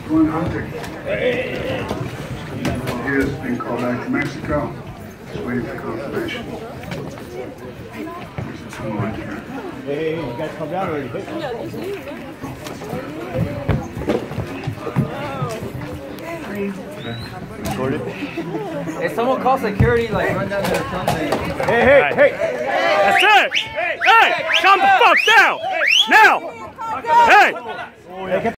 going hunting. He has been called back to Mexico. Just waiting for confirmation. There's a tunnel right here. Hey, you guys come down already. If someone calls security, like run down there or something. Hey! That's it! Hey! Calm the fuck down! Now! Hey!